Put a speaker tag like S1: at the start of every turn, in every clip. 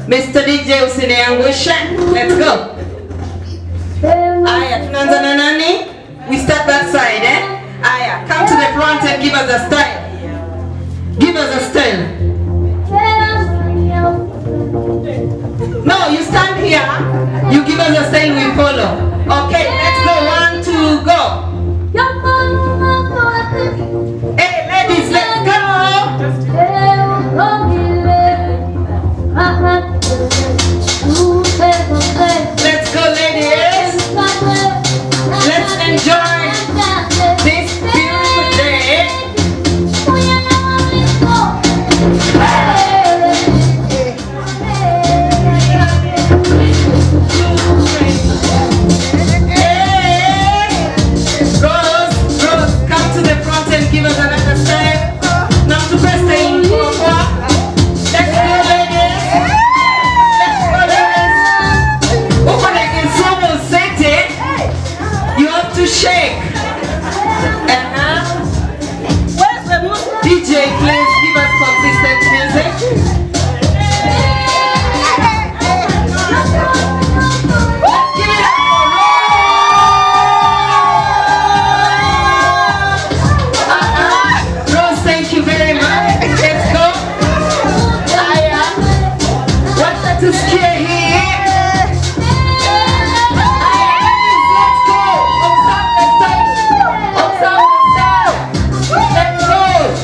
S1: Mr. DJ usiniangushe. Let's go. Aya, tunaanza na nani? We start that side, eh? Aya, come to the front and give us a style. Give us a style. No, you stand here. You give us a style, we follow. Okay, let's go. 1, 2, go. Hey, ladies, let's go. Let's go, ladies. Let's enjoy this beautiful day. Rose, come to the front and give us another step. Now to press the intro. Let's go, ladies. Let's go, ladies. Open again, someone set it. You have to shake. Where's the music? DJ, please give us consistent music. Let's give it up for Rose, thank you very much. Let's go. What's that to scare here? Let's go. Observe the style. Observe the style. Let's go.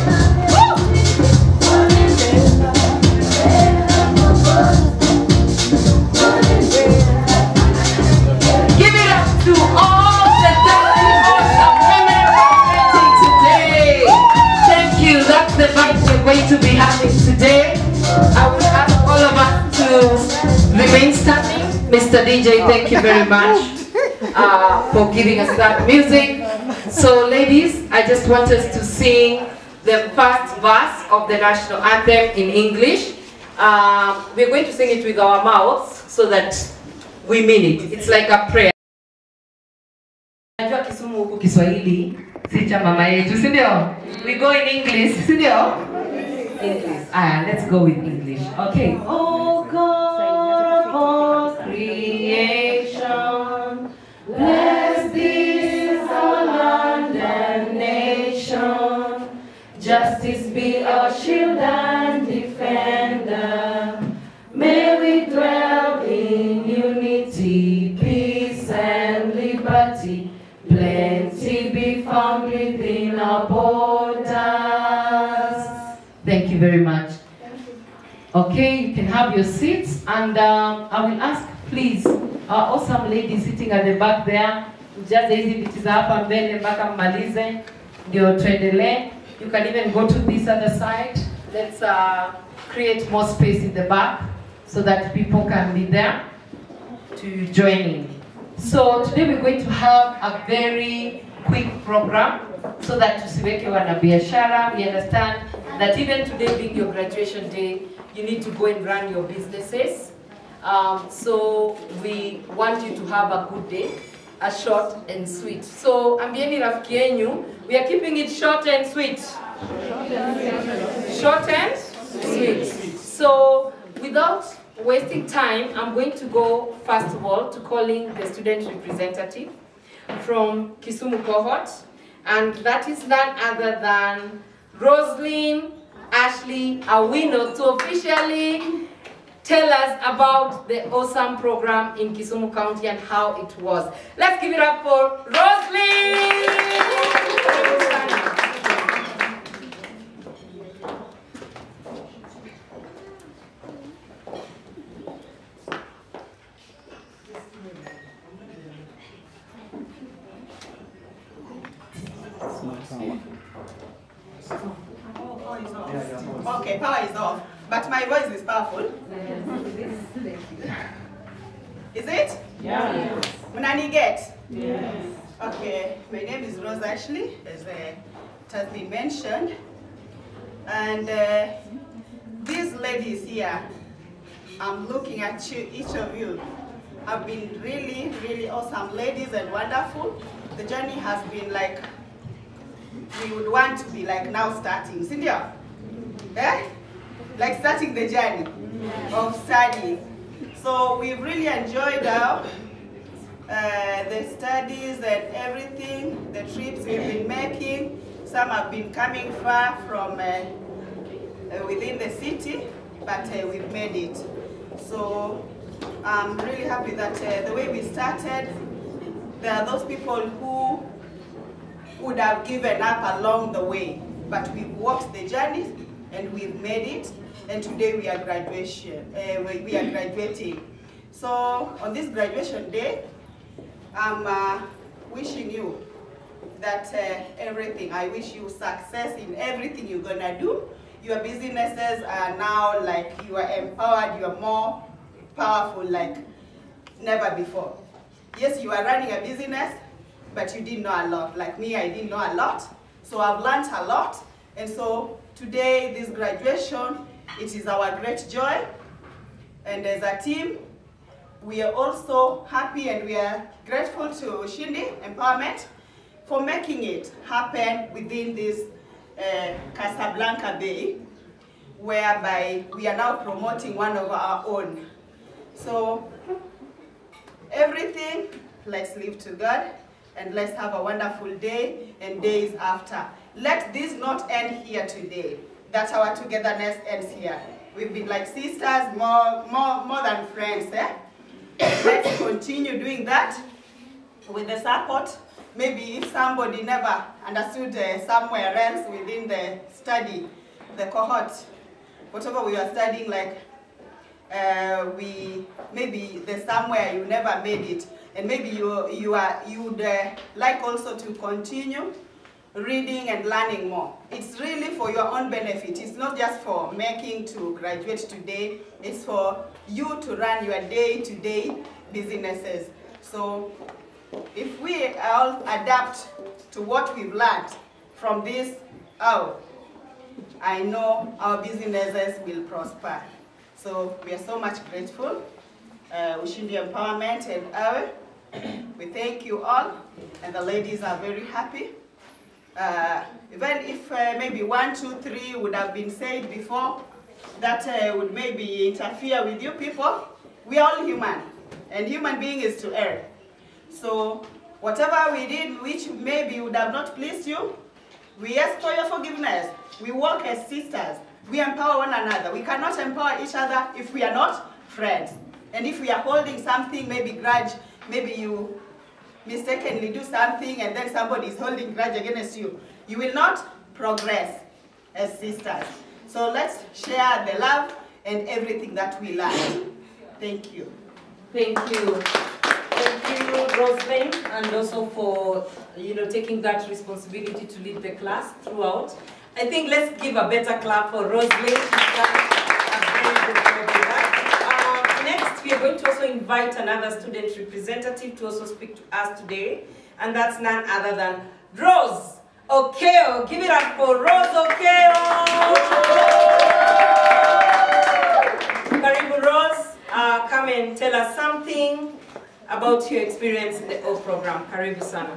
S1: Give it up to all the awesome women representing today. Thank you. That's the vibe we're going to be having today. I will ask all of us to remain standing. Mr. DJ, thank you very much for giving us that music. So ladies, I just want us to sing the first verse of the national anthem in English. We're going to sing it with our mouths so that we mean it. It's like a prayer. Najua Kisumu huku Kiswahili si cha mama yetu, si ndio? We go in English, si ndio? English. Let's go with English. Okay. Oh God of creation, bless this our land and nation. Justice be our shield and defender. May we dwell in unity, peace and liberty. Plenty be found within our borders. Thank you very much. Okay, you can have your seats, and I will ask, please, our awesome lady sitting at the back there, just hizi viti za hapa mbele mpaka mmalize ndio tuendelee. You can even go to this other side. Let's create more space in the back so that people can be there to join in. So today we're going to have a very quick program so that tusiweke wanabiashara. We understand that even today being your graduation day, you need to go and run your businesses. So we want you to have a good day, a short and sweet. So ambieni rafiki yenyu, we are keeping it short and sweet. Short and sweet. So without wasting time, I'm going to go first of all to calling the student representative from Kisumu cohort, and that is none other than Roslyn Ashley Awino to officially tell us about the awesome program in Kisumu County and how it was. Let's give it up for Roslyn!
S2: Okay, power is off, but my voice is powerful. Is it?
S3: Yeah.
S2: Munani get?
S3: Yes.
S2: Okay, my name is Rose Ashley, as it has been mentioned. And these ladies here, I'm looking at you, each of you, have been really, really awesome ladies and wonderful. The journey has been like, we would want to be like now starting. Cynthia? Eh? Like starting the journey. of studies. So we've really enjoyed the studies and everything, the trips we've been making. Some have been coming far from within the city, but we've made it. So I'm really happy that the way we started, there are those people who would have given up along the way, but we've walked the journey and we've made it, and today we are we are graduating. So on this graduation day, I'm wishing you that everything, I wish you success in everything you're gonna do. Your businesses are now like, you are empowered, you are more powerful like never before. Yes, you are running a business, but you didn't know a lot. Like me, I didn't know a lot. So I've learned a lot. And so today, this graduation, it is our great joy. And as a team, we are also happy and we are grateful to Ushindi Empowerment for making it happen within this Casablanca Bay, whereby we are now promoting one of our own. So everything, let's live to God and let's have a wonderful day and days after. Let this not end here today, that our togetherness ends here. We've been like sisters, more than friends. Let's continue doing that with the support. Maybe if somebody never understood somewhere else within the study, the cohort, whatever we are studying, like maybe there's somewhere you never made it, and maybe you'd like also to continue reading and learning more. It's really for your own benefit. It's not just for making to graduate today. It's for you to run your day-to-day businesses. So if we all adapt to what we've learned from this out, I know our businesses will prosper. So we are so much grateful. Ushindi Empowerment and Awe, we thank you all, and the ladies are very happy. Even if maybe 1, 2, 3 would have been said before, that would maybe interfere with you people. We are all human, and human being is to err. So whatever we did which maybe would have not pleased you, we ask for your forgiveness. We work as sisters. We empower one another. We cannot empower each other if we are not friends. And if we are holding something, maybe grudge, maybe you mistakenly do something and then somebody is holding grudge against you, you will not progress as sisters. So let's share the love and everything that we learn. Thank you.
S1: Thank you. Thank you, Roslyn, and also for taking that responsibility to lead the class throughout. I think let's give a better clap for Roslyn. Next, we are going to also invite another student representative to also speak to us today, and that's none other than Rose Okeo. Give it up for Rose Okeo. Karibu Rose, come and tell us something about your experience in the O program. Karibu sana.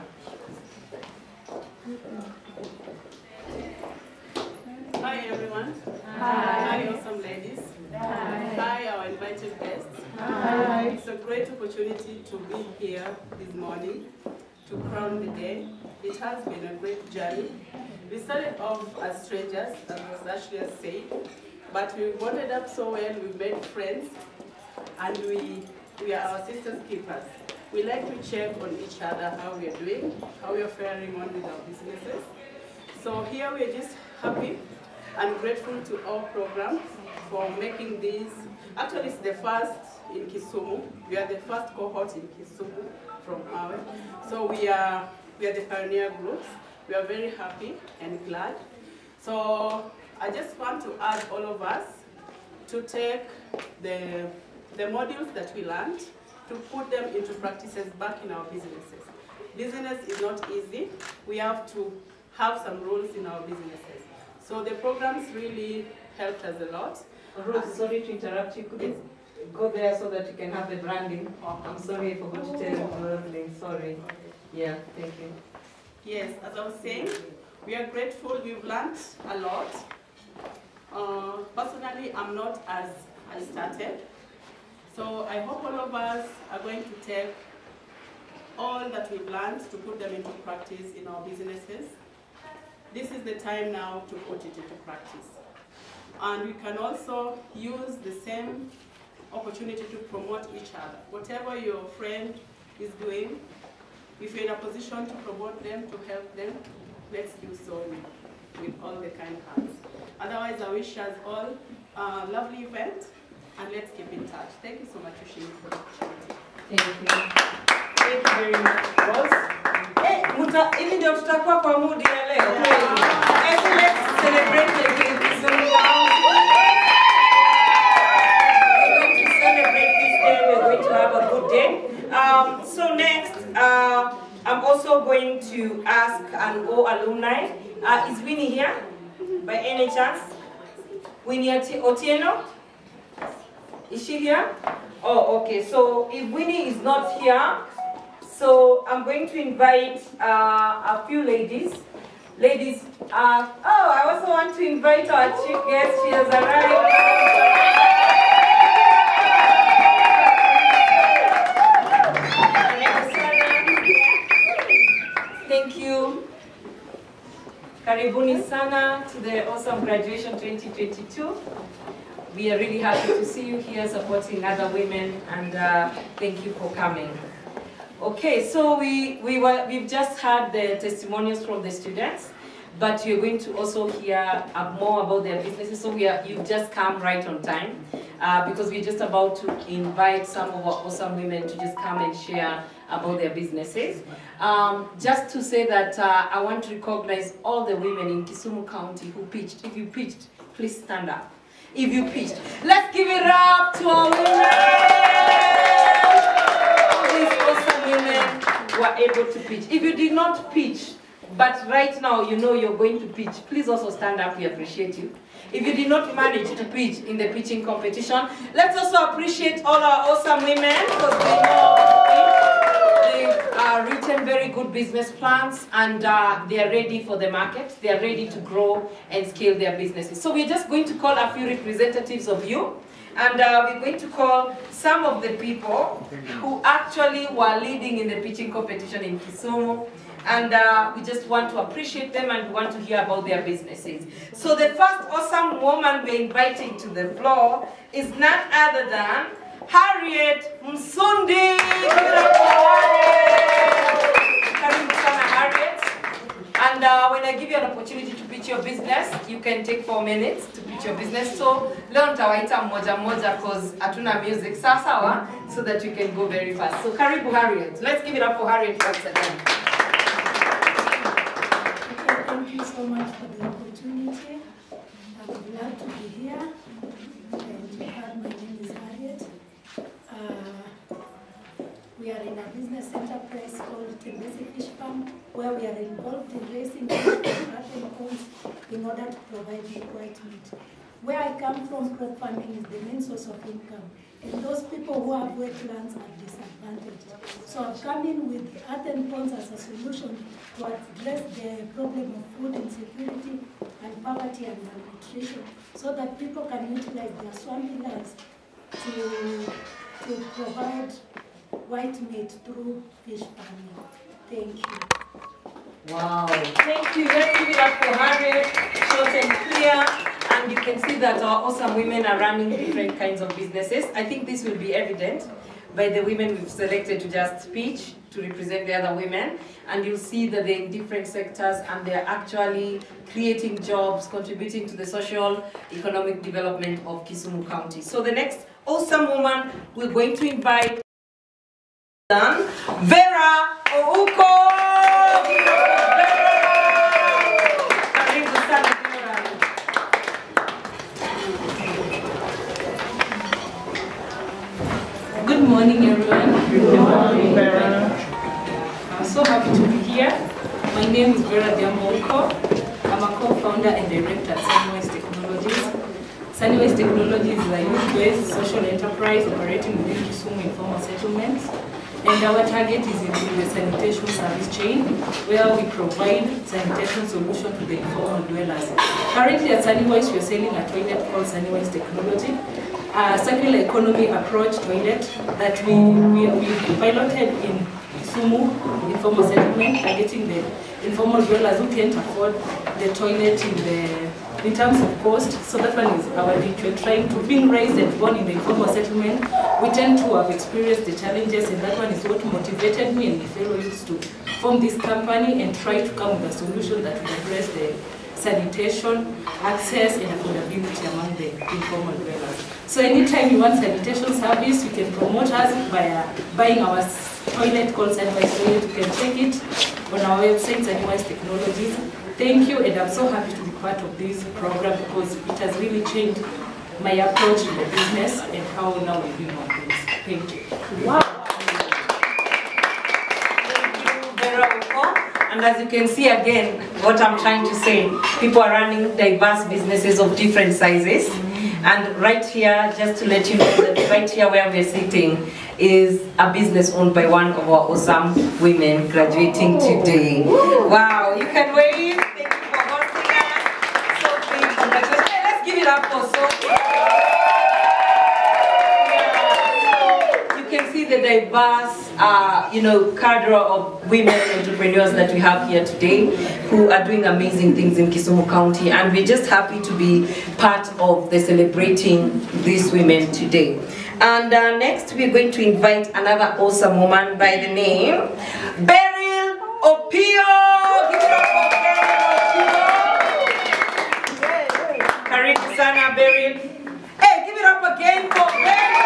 S3: Hi everyone.
S2: Hi.
S3: Hi awesome ladies.
S2: Hi.
S3: Hi our invited guests.
S2: Hi.
S3: It's a great opportunity to be here this morning to crown the day. It has been a great journey. We started off as strangers, as was actually said, but we bonded up so well, we made friends, and we are our sisters keepers. We like to check on each other, how we are doing, how we are faring on with our businesses. So here we are just happy and grateful to our program for making this. Actually, it's the first in Kisumu. We are the first cohort in Kisumu from our. So we are the pioneer groups. We are very happy and glad. So I just want to ask all of us to take the modules that we learned, to put them into practices back in our businesses. Business is not easy. We have to have some rules in our businesses. So the programs really helped us a lot.
S1: Rose, sorry to interrupt you. Could you go there so that you can have the branding? Oh, I'm sorry, I forgot to tell Roslyn. Sorry. Yeah, thank you.
S3: Yes, as I was saying, we are grateful. We've learned a lot. Personally, I'm not as I started. So I hope all of us are going to take all that we've learned to put them into practice in our businesses. This is the time now to put it into practice. And we can also use the same opportunity to promote each other. Whatever your friend is doing, if you're in a position to promote them, to help them, let's do so with all the kind hearts. Otherwise, I wish us all a lovely event, and let's keep in touch. Thank you so much, Ushini, for the opportunity.
S1: Thank you. Thank you very much, Rose. Hivi ndio tutakuwa kwa mood ya leo. Let's celebrate the Kisumu County. We're going to celebrate this day. We're going to have a good day. So next, I'm also going to ask an O alumni. Is Winnie here by any chance? Winnie Otieno? Is she here? Oh, okay. So if Winnie is not here, so I'm going to invite a few ladies. Ladies, I also want to invite our chief guest. She has arrived. Thank you. Karibuni sana to the awesome graduation 2022. We are really happy to see you here supporting other women, and thank you for coming. Okay, so we've just heard the testimonials from the students, but you're going to also hear more about their businesses. So you've just come right on time, because we're just about to invite some of our awesome women to just come and share about their businesses. Just to say that I want to recognize all the women in Kisumu County who pitched. If you pitched, please stand up. If you pitched, let's give it up to our women. These awesome women were able to pitch. If you did not pitch, but right now you know you're going to pitch, please also stand up. We appreciate you. If you did not manage to pitch in the pitching competition, let's also appreciate all our awesome women, because we know they've written very good business plans, and they are ready for the market. They are ready to grow and scale their businesses. So we're just going to call a few representatives of you, and we're going to call some of the people who actually were leading in the pitching competition in Kisumu. And we just want to appreciate them, and we want to hear about their businesses. So the first awesome woman we're inviting to the floor is none other than Harriet Msundi. Karibu sana, Harriet. And when I give you an opportunity to pitch your business, you can take 4 minutes to pitch your business. So leo nitawaita mmoja mmoja because hatuna music sawa, so that we can go very fast. So karibu, Harriet. Let's give it up for Harriet once again.
S4: Thank you so much for the opportunity. I'm glad to be here. And you heard my name is Harriet. We are in a business enterprise called Tembesi Fish Farm, where we are involved in raising fish and ponds in order to provide white meat. Where I come from, crop farming is the main source of income. And those people who have wetlands are disadvantaged. So I've come in with earthen ponds as a solution to address the problem of food insecurity and poverty and malnutrition, so that people can utilize their swampy lands to provide white meat through fish farming. Thank you.
S1: Wow, thank you. Let's give it up for Harriet, short and clear. And you can see that our awesome women are running different kinds of businesses. I think this will be evident by the women we've selected to just pitch to represent the other women. And you'll see that they're in different sectors, and they're actually creating jobs, contributing to the social, economic development of Kisumu County. So the next awesome woman we're going to invite is Vera Ouko.
S5: Good morning, everyone. Good morning, Vera. I'm so happy to be here. My name is Vera Ouko. I'm a co-founder and director at Sunwise Technologies. Sunwise Technologies is a youth-based social enterprise operating within Kisumu informal settlements. And our target is in the sanitation service chain, where we provide sanitation solutions to the informal dwellers. Currently at Sunwise, we are selling a toilet called Sunwise Technology. circular economy approach toilet that we piloted in Kisumu, informal settlement, targeting the informal dwellers who can't afford the toilet in terms of cost. So that one is our reach. We're trying to, being raised and born in the informal settlement, we tend to have experienced the challenges, and that one is what motivated me and my fellow youths to form this company and try to come with a solution that will address the sanitation, access, and affordability among the informal dwellers. So anytime you want sanitation service, you can promote us by buying our toilet called Sunwise Toilet. You can check it on our website, Sunwise Technologies. Thank you, and I'm so happy to be part of this program because it has really changed my approach to the business and how now we do more things. Thank you.
S1: Wow. Thank you, Vera Oko. And as you can see again, what I'm trying to say, people are running diverse businesses of different sizes. And right here, just to let you know that right here where we're sitting is a business owned by one of our awesome women graduating today. Wow, you can wave. Thank you for hosting us. Sophie, congratulations. Hey, let's give it up for Sophie. Yeah. You can see the diverse, cadre of women entrepreneurs that we have here today who are doing amazing things in Kisumu County, and we're just happy to be part of the celebrating these women today. And next we're going to invite another awesome woman by the name Beryl Opio. Give it up for Beryl Opio. Karibu sana Beryl. Hey, give it up again for Beryl.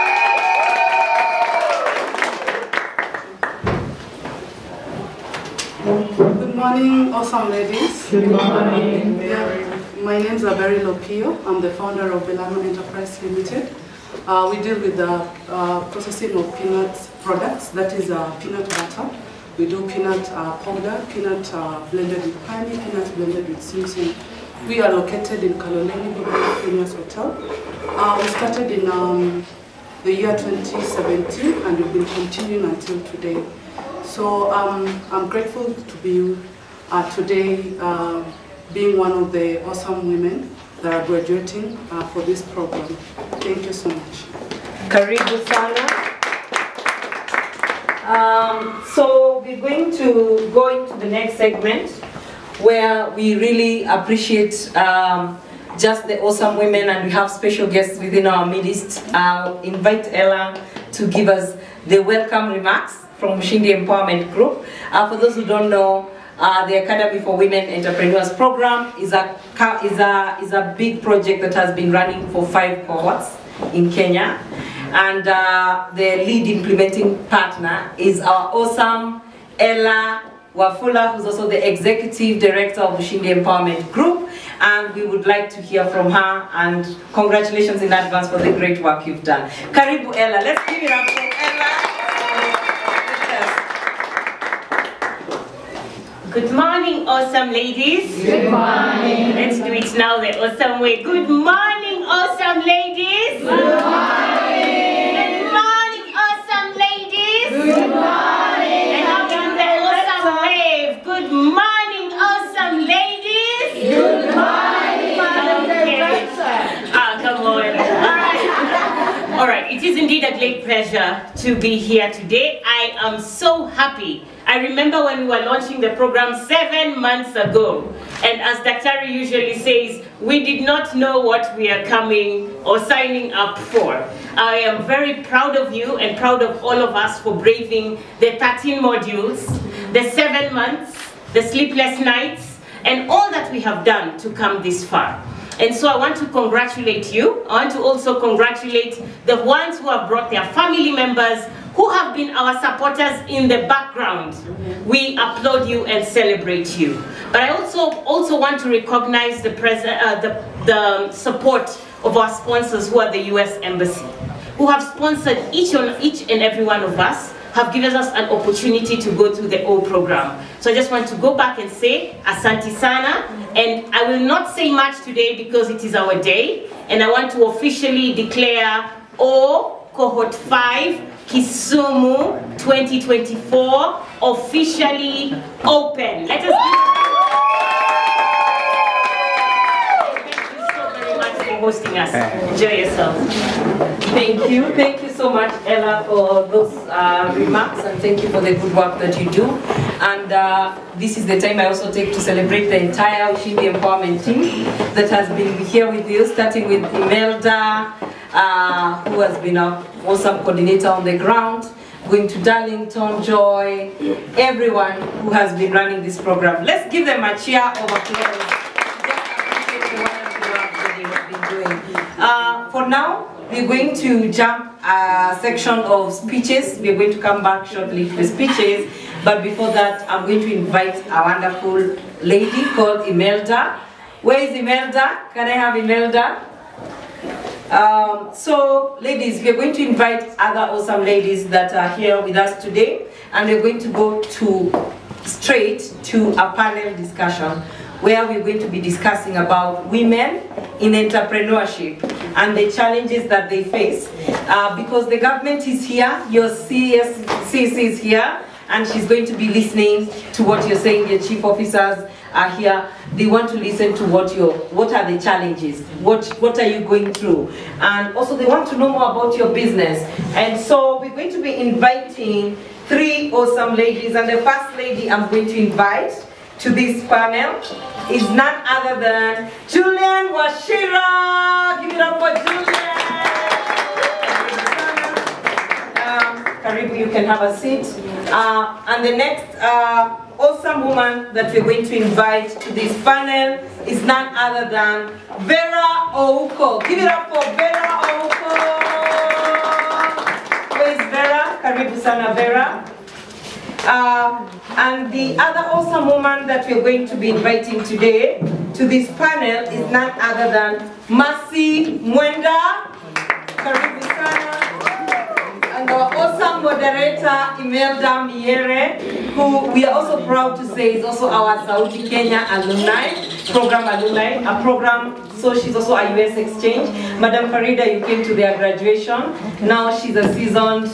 S6: Good morning, awesome ladies.
S1: Good morning.
S6: My name is Beryl Opio. I'm the founder of Belano Enterprise Limited. We deal with the processing of peanut products, that is peanut butter. We do peanut powder, peanut blended with honey, peanut blended with Simpson. We are located in Kaloleni Premier's Hotel. We started in the year 2017 and we've been continuing until today. So I'm grateful to be today being one of the awesome women that are graduating for this program. Thank you so much.
S1: Karibu sana. So we're going to go into the next segment where we really appreciate just the awesome women, and we have special guests within our midst. I'll invite Ella to give us the welcome remarks from Ushindi Empowerment Group. For those who don't know, the Academy for Women Entrepreneurs program is a big project that has been running for 5 cohorts in Kenya, and the lead implementing partner is our awesome Ella Wafula, who's also the executive director of Ushindi Empowerment Group, and we would like to hear from her, and congratulations in advance for the great work you've done. Karibu Ella, let's give it up for Ella.
S7: Good morning, awesome ladies.
S1: Good morning.
S7: Let's do it now the awesome way. Good morning, awesome ladies.
S1: Good morning.
S7: Good morning, awesome ladies.
S1: Good morning.
S7: And now do the awesome wave. Good morning, awesome ladies.
S1: Good morning.
S7: Come on. All right, it is indeed a great pleasure to be here today. I am so happy. I remember when we were launching the program 7 months ago, and as Dr. usually says, we did not know what we are coming or signing up for. I am very proud of you and proud of all of us for braving the 13 modules, the 7 months, the sleepless nights, and all that we have done to come this far. And so I want to congratulate you. I want to also congratulate the ones who have brought their family members, who have been our supporters in the background. We applaud you and celebrate you. But I also want to recognize the support of our sponsors, who are the U.S. Embassy, who have sponsored each and every one of us, have given us an opportunity to go through the O program. So I just want to go back and say Asante Sana, and I will not say much today because it is our day, and I want to officially declare O Cohort 5 Kisumu 2024 officially open. Let us Thank you so very much for hosting us. Enjoy yourself.
S1: Thank you so much, Ella, for those remarks, and thank you for the good work that you do. And this is the time I also take to celebrate the entire Ushindi Empowerment team that has been here with you, starting with Imelda, who has been an awesome coordinator on the ground, going to Darlington, Joy, everyone who has been running this program. Let's give them a cheer of applause. For now, we're going to jump a section of speeches. We're going to come back shortly to the speeches, but before that, I'm going to invite a wonderful lady called Imelda. Where is Imelda? Can I have Imelda? So, ladies, we're going to invite other awesome ladies that are here with us today, and we're going to go straight to a panel discussion where we're going to be discussing about women in entrepreneurship and the challenges that they face. Because the government is here, your CSCC is here, and she's going to be listening to what you're saying. Your chief officers are here. They want to listen to what are the challenges, what are you going through, and also they want to know more about your business. And so we're going to be inviting 3 awesome ladies, and the first lady I'm going to invite to this panel is none other than Julian Wachira. Give it up for Julian. Karibu, you can have a seat. And the next awesome woman that we're going to invite to this panel is none other than Vera Ouko. Give it up for Vera Ouko. Where is Vera? Karibu sana, Vera. And the other awesome woman that we're going to be inviting today to this panel is none other than Mercy Mwenda. Karibu sana. And our awesome moderator, Imelda Miere, who we are also proud to say is also our Sauti Kenya program alumni, so she's also a US exchange. Madam Farida, you came to their graduation. Now she's a seasoned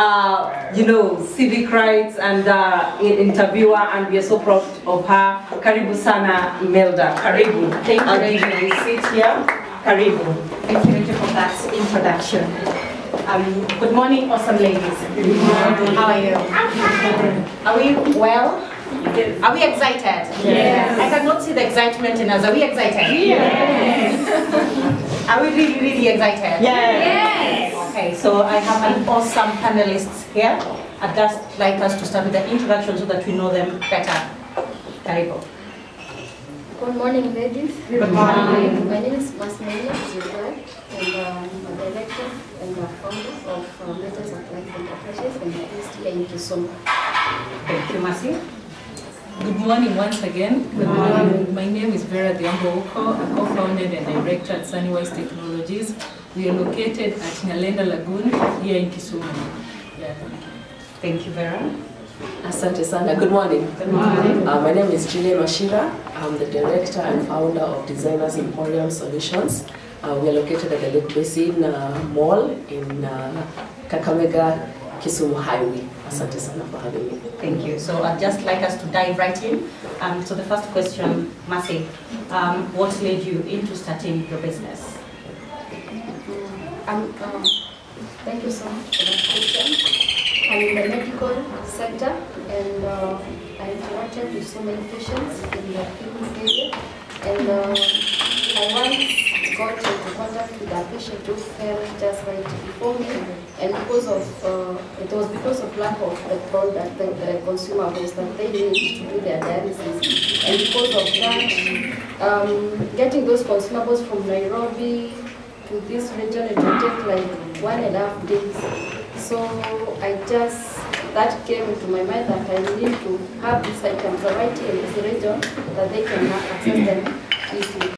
S1: civic rights and interviewer, and we are so proud of her. Karibu sana, Imelda. Karibu. Thank you. I'll give you a seat here. Karibu.
S8: Thank you for that introduction. Good morning, awesome ladies. Good morning. How are you? Are we well? Yes. Are we excited? Yes. I cannot see the excitement in us. Are we excited? Yes. Are we really, really excited? Yes. Okay, so I have an awesome panelists here. I'd just like us to start with the introduction so that we know them better. Karibu.
S9: Good morning, ladies.
S8: Good morning.
S9: My name is Masmelia Zubay, and I'm a director and a founder of Metals of Life Enterprises and based here in Kisumu.
S8: Thank you, Mercy.
S5: Good morning once again. Good morning. My name is Vera Diambo-Ouko, a co-founded and director at Sunwise Technologies. We are located at Nyalenda Lagoon here in Kisumu. Yeah,
S8: thank you, Vera.
S10: Asante sana. Good morning.
S8: Good morning.
S10: My name is Julian Wachira. I'm the director and founder of Designers Emporium Solutions. We are located at the Lake Basin Mall in Kakamega, Kisumu Highway. Asante sana for having me.
S8: Thank you. So I'd just like us to dive right in. So the first question, Mercy, what led you into starting your business?
S9: Thank you so much for that question. I'm in the medical sector, and I interacted with so many patients in the clinic area, and I once got into contact with a patient who fell just right before me, and because of it was because of lack of the product, the consumables that they need to do their dialysis, and because of that, getting those consumables from Nairobi to this region, it would take like 1.5 days. So that came into my mind that I need to have this item variety in this region that they can access them easily.